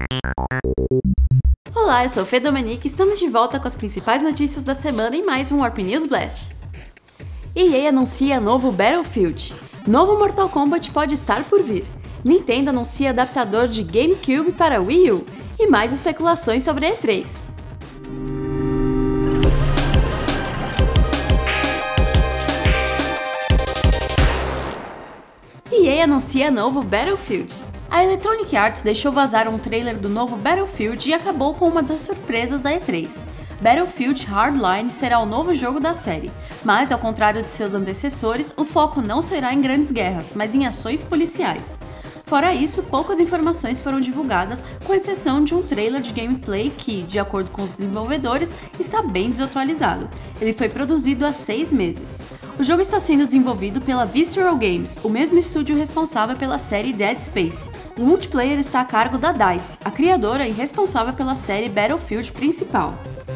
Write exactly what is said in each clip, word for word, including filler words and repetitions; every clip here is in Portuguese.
Olá, eu sou Fê Domenique e estamos de volta com as principais notícias da semana em mais um Warp News Blast. E A anuncia novo Battlefield. Novo Mortal Kombat pode estar por vir. Nintendo anuncia adaptador de GameCube para Wii U. E mais especulações sobre a E três. E A anuncia novo Battlefield. A Electronic Arts deixou vazar um trailer do novo Battlefield e acabou com uma das surpresas da E três. Battlefield Hardline será o novo jogo da série, mas ao contrário de seus antecessores, o foco não será em grandes guerras, mas em ações policiais. Fora isso, poucas informações foram divulgadas, com exceção de um trailer de gameplay que, de acordo com os desenvolvedores, está bem desatualizado. Ele foi produzido há seis meses. O jogo está sendo desenvolvido pela Visceral Games, o mesmo estúdio responsável pela série Dead Space. O multiplayer está a cargo da DICE, a criadora e responsável pela série Battlefield principal.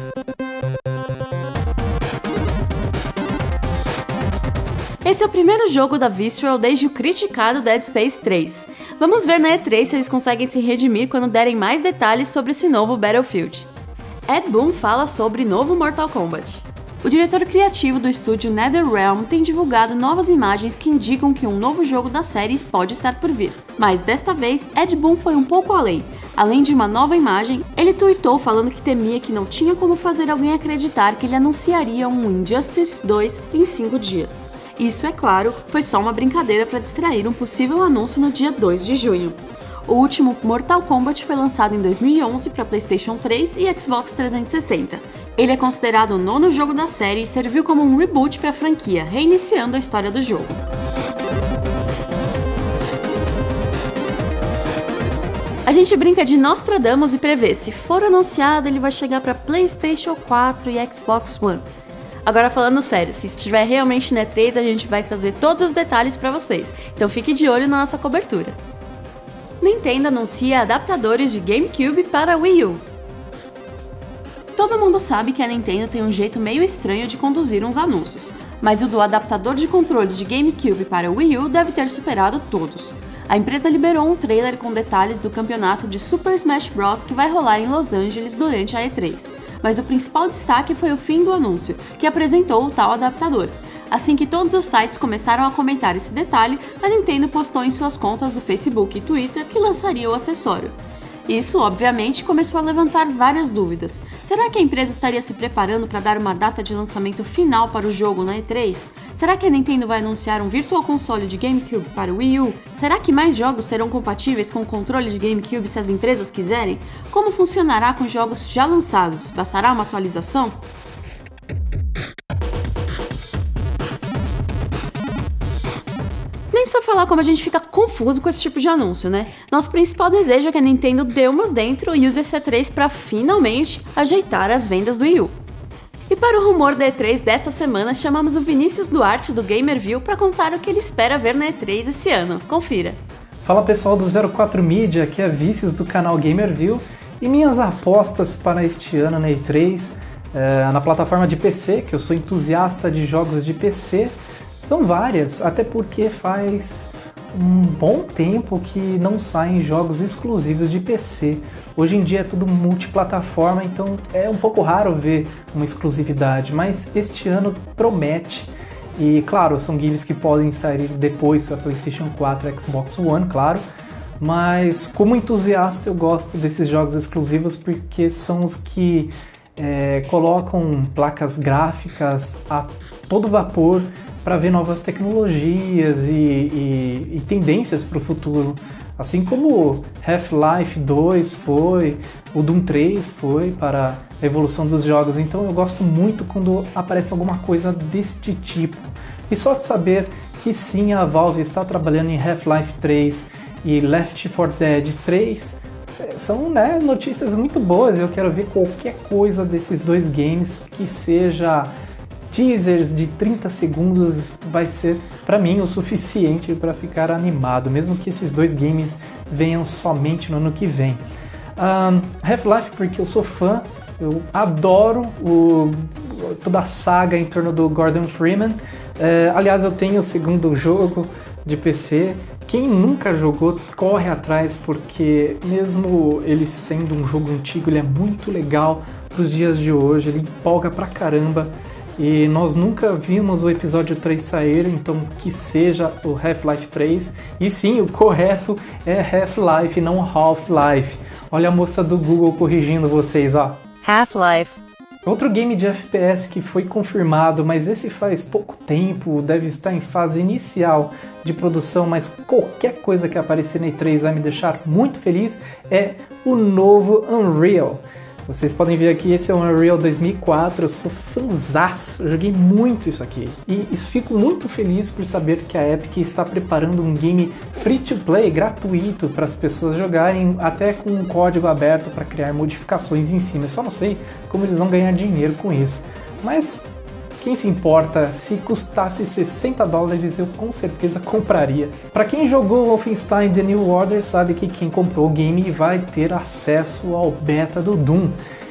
Esse é o primeiro jogo da Visceral desde o criticado Dead Space três. Vamos ver na E três se eles conseguem se redimir quando derem mais detalhes sobre esse novo Battlefield. Ed Boon fala sobre novo Mortal Kombat. O diretor criativo do estúdio NetherRealm tem divulgado novas imagens que indicam que um novo jogo da série pode estar por vir. Mas desta vez, Ed Boon foi um pouco além. Além de uma nova imagem, ele tweetou falando que temia que não tinha como fazer alguém acreditar que ele anunciaria um Injustice dois em cinco dias. Isso, é claro, foi só uma brincadeira para distrair um possível anúncio no dia dois de junho. O último Mortal Kombat foi lançado em dois mil e onze para PlayStation três e Xbox trezentos e sessenta. Ele é considerado o nono jogo da série e serviu como um reboot para a franquia, reiniciando a história do jogo. A gente brinca de Nostradamus e prevê, se for anunciado, ele vai chegar para PlayStation quatro e Xbox One. Agora falando sério, se estiver realmente na E três, a gente vai trazer todos os detalhes para vocês, então fique de olho na nossa cobertura. Nintendo anuncia adaptadores de GameCube para Wii U. Todo mundo sabe que a Nintendo tem um jeito meio estranho de conduzir uns anúncios, mas o do adaptador de controles de GameCube para Wii U deve ter superado todos. A empresa liberou um trailer com detalhes do campeonato de Super Smash Bros. Que vai rolar em Los Angeles durante a E três, mas o principal destaque foi o fim do anúncio, que apresentou o tal adaptador. Assim que todos os sites começaram a comentar esse detalhe, a Nintendo postou em suas contas do Facebook e Twitter que lançaria o acessório. Isso, obviamente, começou a levantar várias dúvidas. Será que a empresa estaria se preparando para dar uma data de lançamento final para o jogo na E três? Será que a Nintendo vai anunciar um Virtual Console de GameCube para o Wii U? Será que mais jogos serão compatíveis com o controle de GameCube se as empresas quiserem? Como funcionará com jogos já lançados? Bastará uma atualização? Nem precisa falar como a gente fica confuso com esse tipo de anúncio, né? Nosso principal desejo é que a Nintendo dê umas dentro e use esse E três para finalmente ajeitar as vendas do Wii U. E para o rumor da E três desta semana, chamamos o Vinícius Duarte do Gamerview para contar o que ele espera ver na E três esse ano. Confira! Fala pessoal do zero quatro Media, aqui é Vinícius do canal Gamerview e minhas apostas para este ano na E três, é, na plataforma de P C, que eu sou entusiasta de jogos de P C, são várias, até porque faz um bom tempo que não saem jogos exclusivos de P C. Hoje em dia é tudo multiplataforma, então é um pouco raro ver uma exclusividade, mas este ano promete. E claro, são games que podem sair depois para PlayStation quatro e Xbox One, claro. Mas como entusiasta eu gosto desses jogos exclusivos porque são os que é, colocam placas gráficas a todo vapor para ver novas tecnologias e, e, e tendências para o futuro. Assim como Half-Life dois foi, o Doom três foi para a evolução dos jogos. Então eu gosto muito quando aparece alguma coisa deste tipo. E só de saber que sim, a Valve está trabalhando em Half-Life três e Left four Dead três, são né, notícias muito boas. Eu quero ver qualquer coisa desses dois games que seja teasers de trinta segundos, vai ser para mim o suficiente para ficar animado, mesmo que esses dois games venham somente no ano que vem. Um, Half-Life porque eu sou fã, eu adoro o, toda a saga em torno do Gordon Freeman. É, aliás, eu tenho o segundo jogo de P C, Quem nunca jogou, corre atrás, porque mesmo ele sendo um jogo antigo, ele é muito legal para os dias de hoje, ele empolga pra caramba. E nós nunca vimos o episódio três sair, então que seja o Half-Life três. E sim, o correto é Half-Life, não Half-Life. Olha a moça do Google corrigindo vocês, ó. Half-Life. Outro game de F P S que foi confirmado, mas esse faz pouco tempo, deve estar em fase inicial de produção, mas qualquer coisa que aparecer na E três vai me deixar muito feliz, é o novo Unreal. Vocês podem ver aqui, esse é o Unreal dois mil e quatro, eu sou fãzaço, eu joguei muito isso aqui. E fico muito feliz por saber que a Epic está preparando um game free to play, gratuito, para as pessoas jogarem, até com um código aberto para criar modificações em cima. Eu só não sei como eles vão ganhar dinheiro com isso. Mas quem se importa, se custasse sessenta dólares eu com certeza compraria. Para quem jogou Wolfenstein The New Order sabe que quem comprou o game vai ter acesso ao beta do Doom.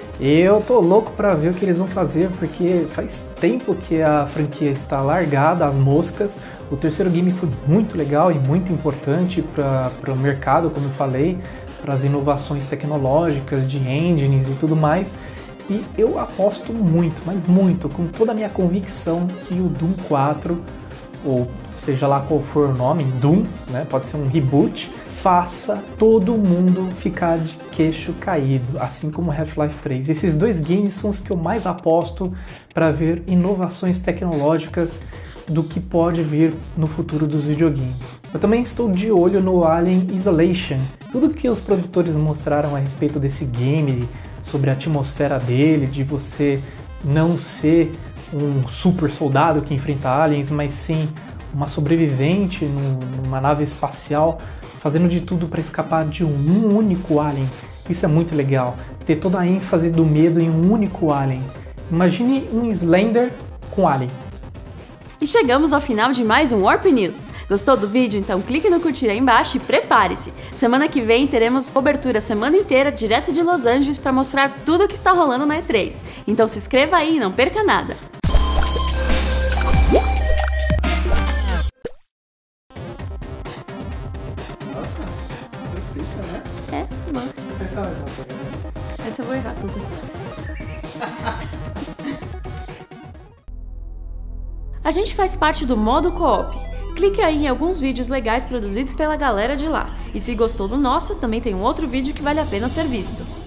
Eu tô louco para ver o que eles vão fazer, porque faz tempo que a franquia está largada às moscas. O terceiro game foi muito legal e muito importante para o mercado, como eu falei, para as inovações tecnológicas, de engines e tudo mais. E eu aposto muito, mas muito, com toda a minha convicção, que o Doom quatro, ou seja lá qual for o nome, Doom, né, pode ser um reboot, faça todo mundo ficar de queixo caído, assim como Half-Life três. Esses dois games são os que eu mais aposto para ver inovações tecnológicas do que pode vir no futuro dos videogames. Eu também estou de olho no Alien Isolation. Tudo que os produtores mostraram a respeito desse game, sobre a atmosfera dele, de você não ser um super soldado que enfrenta aliens, mas sim uma sobrevivente numa nave espacial, fazendo de tudo para escapar de um único alien. Isso é muito legal, ter toda a ênfase do medo em um único alien. Imagine um Slender com alien. E chegamos ao final de mais um Warp News. Gostou do vídeo? Então clique no curtir aí embaixo e prepare-se! Semana que vem teremos cobertura a semana inteira direto de Los Angeles para mostrar tudo o que está rolando na E três. Então se inscreva aí e não perca nada! Nossa, difícil, né? Essa é boa. Essa eu vou errar tudo. A gente faz parte do modo co-op. Clique aí em alguns vídeos legais produzidos pela galera de lá. E se gostou do nosso, também tem um outro vídeo que vale a pena ser visto.